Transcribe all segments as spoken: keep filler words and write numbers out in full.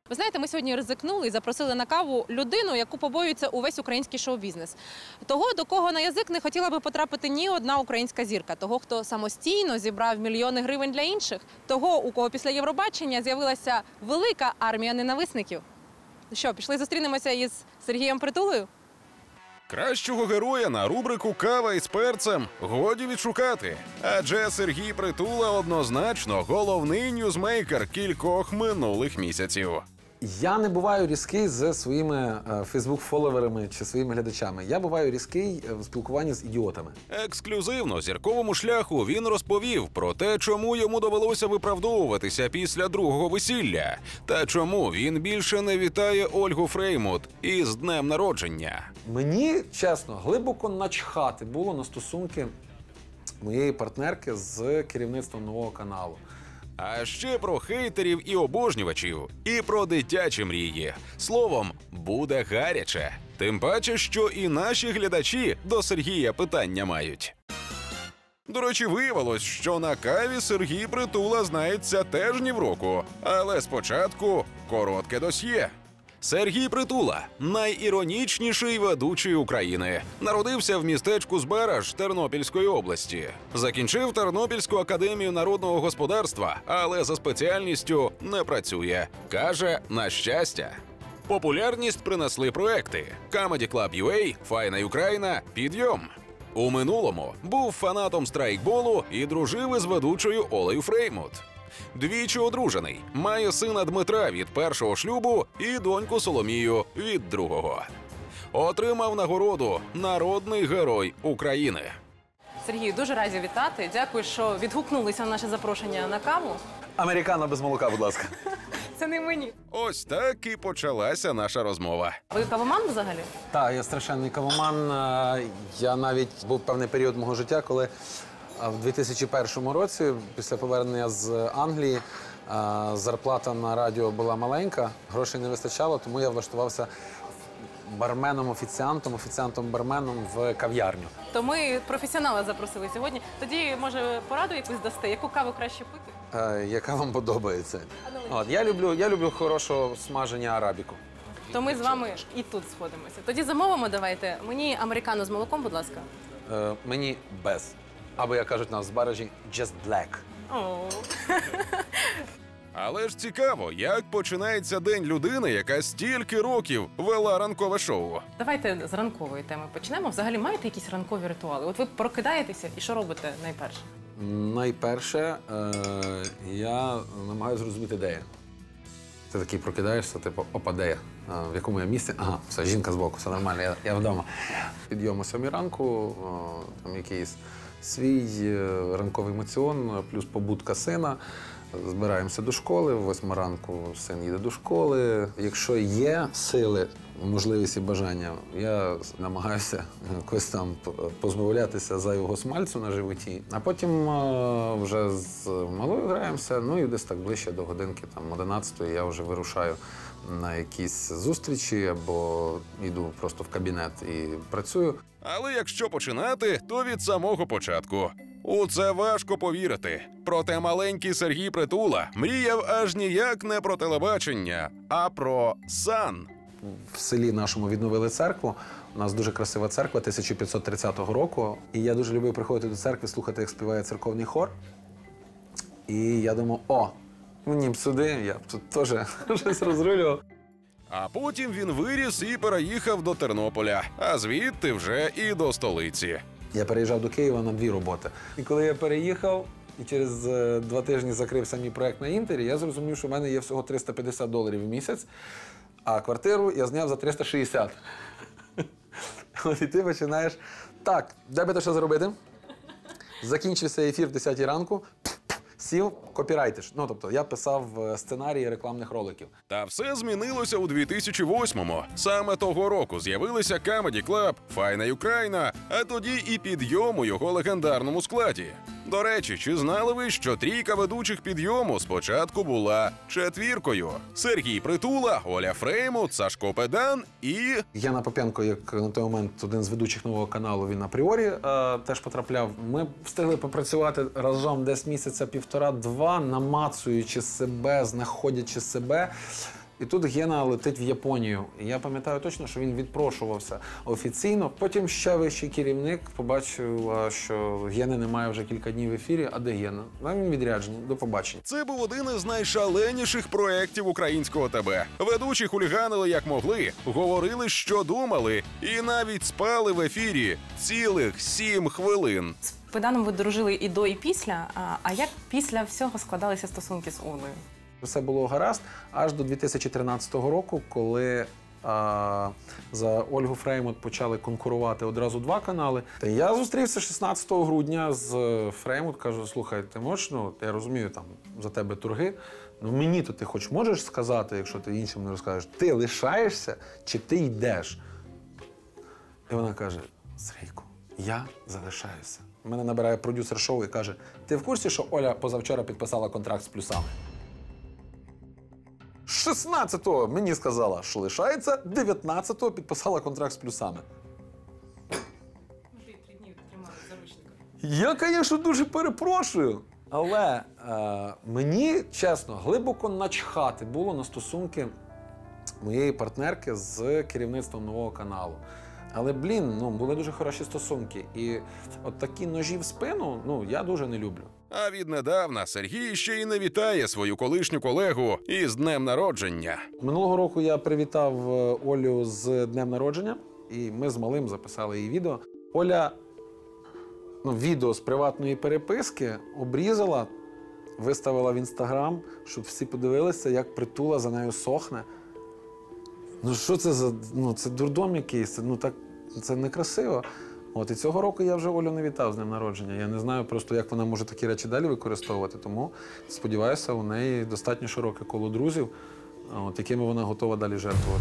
Ви знаєте, ми сьогодні ризикнули і запросили на каву людину, яку побоюється увесь український шоу-бізнес. Того, до кого на язик не хотіла би потрапити ні одна українська зірка. Того, хто самостійно зібрав мільйони гривень для інших. Того, у кого після Євробачення з'явилася велика армія ненависників. Що, пішли зустрінемося із Сергієм Притулою? Кращого героя на рубрику «Кава із перцем» годі відшукати. Адже Сергій Притула однозначно головний ньюзмейкер кількох минулих місяців. Я не буваю різкий зі своїми фейсбук-фоловерами чи своїми глядачами. Я буваю різкий в спілкуванні з ідіотами. Ексклюзивно зірковому шляху він розповів про те, чому йому довелося виправдовуватися після другого весілля, та чому він більше не вітає Ольгу Фреймут із днем народження. Мені, чесно, глибоко начхати було на стосунки моєї партнерки з керівництвом нового каналу. А ще про хейтерів і обожнювачів, і про дитячі мрії. Словом, буде гаряче. Тим паче, що і наші глядачі до Сергія питання мають. До речі, виявилось, що на каві Сергій Притула знається теж ні в року. Але спочатку коротке досьє. Сергій Притула – найіронічніший ведучий України. Народився в містечку Збераж Тернопільської області. Закінчив Тернопільську академію народного господарства, але за спеціальністю не працює. Каже, на щастя. Популярність принесли проекти Comedy Club ю ей, Файна Україна, Підйом. У минулому був фанатом страйкболу і дружив із ведучою Олею Фреймут. Двічі одружений, має сина Дмитра від першого шлюбу і доньку Соломію від другого. Отримав нагороду «Народний герой України». Сергію, дуже раді вітати. Дякую, що відгукнулися на наше запрошення на каву. Американо без молока, будь ласка. Це не мені. Ось так і почалася наша розмова. Ви кавоман взагалі? Так, я страшенний кавоман. Я навіть був певний період мого життя, коли в дві тисячі першому році, після повернення з Англії, зарплата на радіо була маленька, грошей не вистачало, тому я влаштувався барменом, офіціантом, офіціантом-барменом в кав'ярню. То ми професіонала запросили сьогодні. Тоді, може, пораду якусь дасте? Яку каву краще пити? Е, яка вам подобається? От, я люблю, я люблю хорошого смаження арабіку. То ми з вами і тут сходимося. Тоді замовимо давайте. Мені американо з молоком, будь ласка. Е, мені без. Або, як кажуть нас в Збаражі, just black. О. Але ж цікаво, як починається день людини, яка стільки років вела ранкове шоу. Давайте з ранкової теми почнемо. Взагалі маєте якісь ранкові ритуали? От ви прокидаєтеся і що робите найперше? Найперше, е, я намагаюся зрозуміти, де я. Ти такий прокидаєшся, типу, опа, де я? А, в якому я місці? Ага, все, жінка збоку, все нормально, я, я вдома. Підйом о сьомій ранку, о, там якийсь свій е, ранковий емоціон, плюс побудка сина. Збираємося до школи, в восьму ранку син їде до школи. Якщо є сили, можливість і бажання, я намагаюся якось там позбавлятися зайвого смальцю на животі. А потім е, вже з малою граємося, ну і десь так ближче до годинки, там, одинадцятої, я вже вирушаю на якісь зустрічі або йду просто в кабінет і працюю. Але якщо починати, то від самого початку. У це важко повірити. Проте маленький Сергій Притула мріяв аж ніяк не про телебачення, а про сан. В селі нашому відновили церкву. У нас дуже красива церква тисяча п'ятсот тридцятого року. І я дуже любив приходити до церкви, слухати, як співає церковний хор. І я думав, о, мені б сюди, я б тут теж щось розрулював. А потім він виріс і переїхав до Тернополя, а звідти вже і до столиці. Я переїжджав до Києва на дві роботи. І коли я переїхав, і через е, два тижні закрився мій проєкт на Інтері, я зрозумів, що в мене є всього триста п'ятдесят доларів в місяць, а квартиру я зняв за триста шістдесят. От і ти починаєш, так, де би то що зробити? Закінчився ефір в десятій ранку, сів, копірайтиш. Ну, тобто, я писав сценарії рекламних роликів. Та все змінилося у дві тисячі восьмому. Саме того року з'явилися Comedy Club, Файна Україна, а тоді і Підйом у його легендарному складі. До речі, чи знали ви, що трійка ведучих Підйому спочатку була четвіркою? Сергій Притула, Оля Фреймут, Сашко Педан і... Яна Попенко, як на той момент один з ведучих нового каналу, він апріорі е, теж потрапляв. Ми встигли попрацювати разом десь місяця півтора-два, намацуючи себе, знаходячи себе. І тут Гена летить в Японію. І я пам'ятаю точно, що він відпрошувався офіційно. Потім ще вищий керівник побачив, що Гени немає вже кілька днів в ефірі. А де Гена? А він відряджений. До побачення. Це був один із найшаленіших проєктів українського ТБ. Ведучі хуліганили як могли, говорили, що думали, і навіть спали в ефірі цілих сім хвилин. З Педаном ви дружили і до, і після. А, а як після всього складалися стосунки з Олею? Все було гаразд аж до дві тисячі тринадцятого року, коли а, за Ольгу Фреймут почали конкурувати одразу два канали. Та я зустрівся шістнадцятого грудня з Фреймут, кажу, слухай, ти можеш, ну, я розумію, там, за тебе торги, ну мені-то ти хоч можеш сказати, якщо ти іншим не розкажеш, ти лишаєшся чи ти йдеш? І вона каже, Сергійку, я залишаюся. Мене набирає продюсер шоу і каже, ти в курсі, що Оля позавчора підписала контракт з плюсами? шістнадцятого мені сказала, що лишається, дев'ятнадцятого підписала контракт з плюсами. Вже три дні тримали заручника. Я, звісно, дуже перепрошую. Але е, мені, чесно, глибоко начхати було на стосунки моєї партнерки з керівництвом нового каналу. Але, блін, ну, були дуже хороші стосунки. І от такі ножі в спину, ну, я дуже не люблю. А віднедавна Сергій ще й не вітає свою колишню колегу із днем народження. Минулого року я привітав Олю з днем народження, і ми з малим записали її відео. Оля, ну, відео з приватної переписки обрізала, виставила в Інстаграм, щоб всі подивилися, як Притула за нею сохне. Ну що це за, ну це дурдом якийсь, це, ну так, це некрасиво. От, і цього року я вже Олю не вітав з днем народження. Я не знаю просто, як вона може такі речі далі використовувати, тому сподіваюся, у неї достатньо широке коло друзів, от, якими вона готова далі жертвувати.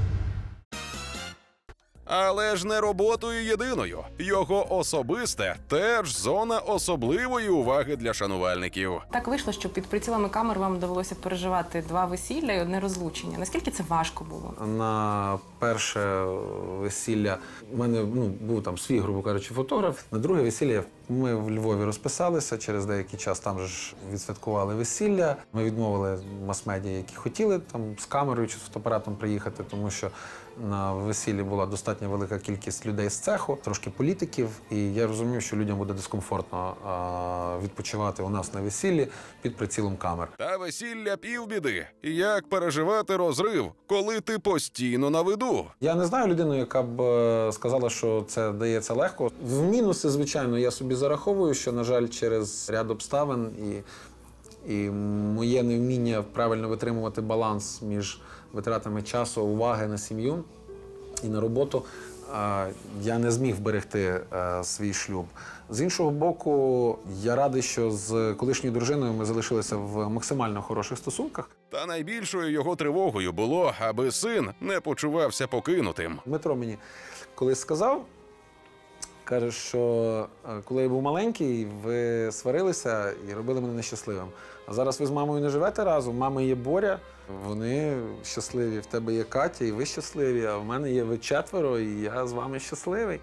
Але ж не роботою єдиною. Його особисте теж зона особливої уваги для шанувальників. Так вийшло, що під прицілами камер вам довелося переживати два весілля і одне розлучення. Наскільки це важко було? На перше весілля у мене, ну, був там свій, грубо кажучи, фотограф. На друге весілля ми в Львові розписалися, через деякий час там же ж відсвяткували весілля. Ми відмовили мас-медіа, які хотіли там з камерою чи з фотоапаратом приїхати, тому що на весіллі була достатньо велика кількість людей з цеху, трошки політиків, і я розумів, що людям буде дискомфортно а, відпочивати у нас на весіллі під прицілом камер. Та весілля півбіди. Як переживати розрив, коли ти постійно на виду? Я не знаю людину, яка б е, сказала, що це дається легко. В мінуси, звичайно, я собі зараховую, що, на жаль, через ряд обставин і, і моє невміння правильно витримувати баланс між витратами часу, уваги на сім'ю і на роботу, е, я не зміг вберегти е, свій шлюб. З іншого боку, я радий, що з колишньою дружиною ми залишилися в максимально хороших стосунках. Та найбільшою його тривогою було, аби син не почувався покинутим. Дмитро мені колись сказав, каже, що коли я був маленький, ви сварилися і робили мене нещасливим. А зараз ви з мамою не живете разом, мами є Боря, вони щасливі, в тебе є Катя, і ви щасливі, а в мене є ви четверо, і я з вами щасливий.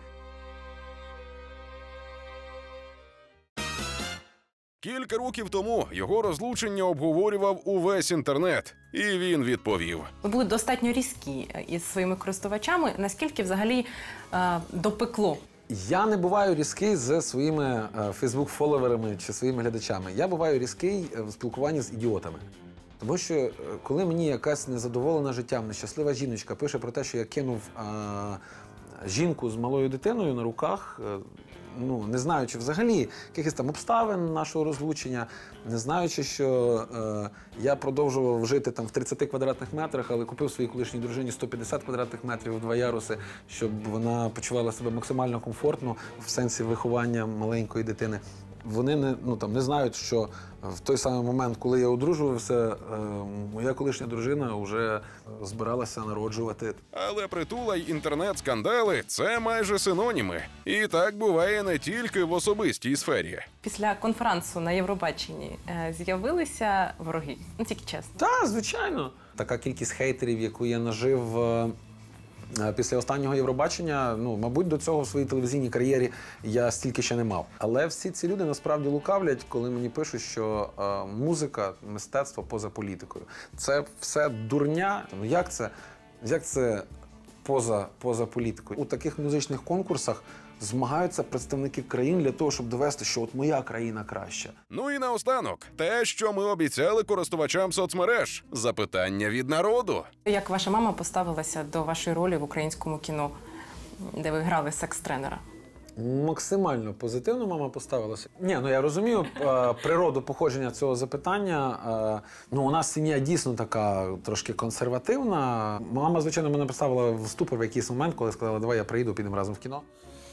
Кілька років тому його розлучення обговорював увесь інтернет, і він відповів. Ви були достатньо різкі із своїми користувачами. Наскільки взагалі е, допекло? Я не буваю різкий зі своїми фейсбук-фоловерами чи своїми глядачами. Я буваю різкий в спілкуванні з ідіотами. Тому що коли мені якась незадоволена життям, нещаслива жіночка пише про те, що я кинув а, жінку з малою дитиною на руках, ну, не знаючи взагалі якихось там обставин нашого розлучення, не знаючи, що е, я продовжував жити там в тридцяти квадратних метрах, але купив своїй колишній дружині сто п'ятдесят квадратних метрів у два яруси, щоб вона почувала себе максимально комфортно в сенсі виховання маленької дитини. Вони не, ну, там, не знають, що в той самий момент, коли я одружувався, е, моя колишня дружина вже збиралася народжувати. Але Притула й інтернет-скандали – це майже синоніми. І так буває не тільки в особистій сфері. Після конферансу на Євробаченні е, з'явилися вороги? Ну, тільки чесно. Так, звичайно. Така кількість хейтерів, яку я нажив е, Е, Після останнього Євробачення, ну, мабуть, до цього в своїй телевізійній кар'єрі я стільки ще не мав. Але всі ці люди насправді лукавлять, коли мені пишуть, що е, музика, мистецтво поза політикою. Це все дурня. Ну як це, як це поза, поза політикою? У таких музичних конкурсах змагаються представники країн для того, щоб довести, що от моя країна краща. Ну і наостанок, те, що ми обіцяли користувачам соцмереж. Запитання від народу. Як ваша мама поставилася до вашої ролі в українському кіно, де ви грали секс-тренера? Максимально позитивно мама поставилася. Ні, ну я розумію е, природу походження цього запитання. Е, ну, у нас сім'я дійсно така трошки консервативна. Мама, звичайно, мене поставила в ступор в якийсь момент, коли сказала, давай я приїду, підемо разом в кіно.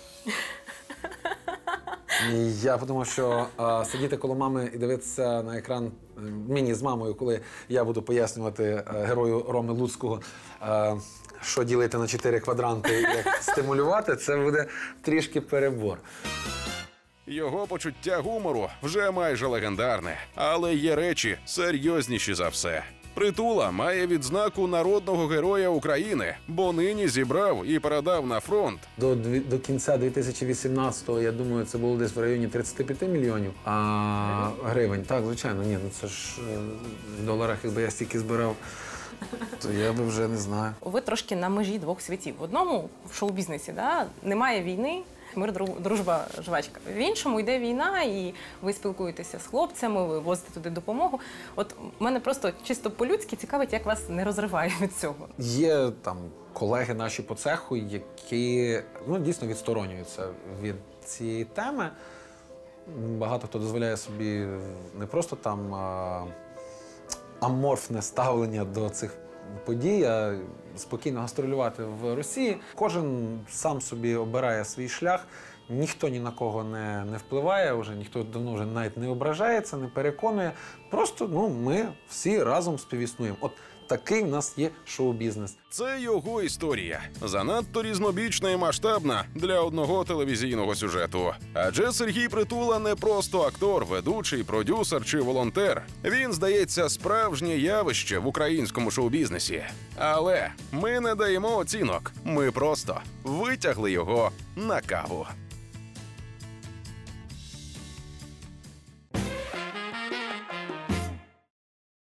І я подумав, що е, сидіти коло мами і дивитися на екран е, мені з мамою, коли я буду пояснювати е, герою Роми Луцького, е, що ділити на чотири квадранти, як стимулювати, це буде трішки перебор. Його почуття гумору вже майже легендарне, але є речі серйозніші за все. Притула має відзнаку народного героя України, бо нині зібрав і передав на фронт. До, дві- до кінця дві тисячі вісімнадцятого, я думаю, це було десь в районі тридцять п'ять мільйонів а, гривень. Так, звичайно, ні, ну це ж е, в доларах, якби я стільки збирав, то я би вже не знаю. Ви трошки на межі двох світів. В одному в шоу-бізнесі, да, немає війни, мир, дру- дружба, жвачка. В іншому йде війна, і ви спілкуєтеся з хлопцями, ви возите туди допомогу. От мене просто чисто по-людськи цікавить, як вас не розриває від цього. Є там колеги наші по цеху, які ну, дійсно відсторонюються від цієї теми. Багато хто дозволяє собі не просто там а, аморфне ставлення до цих подій, а спокійно гастролювати в Росії. Кожен сам собі обирає свій шлях, ніхто ні на кого не, не впливає, вже ніхто давно вже навіть не ображається, не переконує. Просто ну, ми всі разом співіснуємо. От такий в нас є шоу-бізнес. Це його історія. Занадто різнобічна і масштабна для одного телевізійного сюжету. Адже Сергій Притула не просто актор, ведучий, продюсер чи волонтер. Він, здається, справжнє явище в українському шоу-бізнесі. Але ми не даємо оцінок. Ми просто витягли його на каву.